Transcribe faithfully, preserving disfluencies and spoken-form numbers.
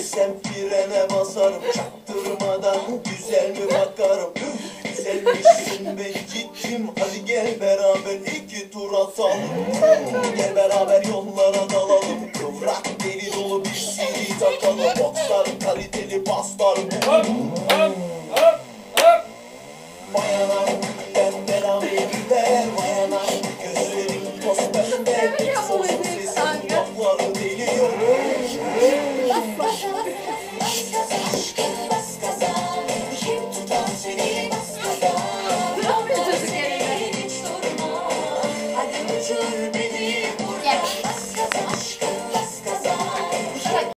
desem frene basarım. Çaktırmadan güzel mi bakarım. Güzelmişsin be gittim. Hadi gel beraber iki tur atalım. Gel beraber yollara dalalım. Kıvrak deli dolu bir C D takalım. Boxlar kaliteli baslar. Bayanan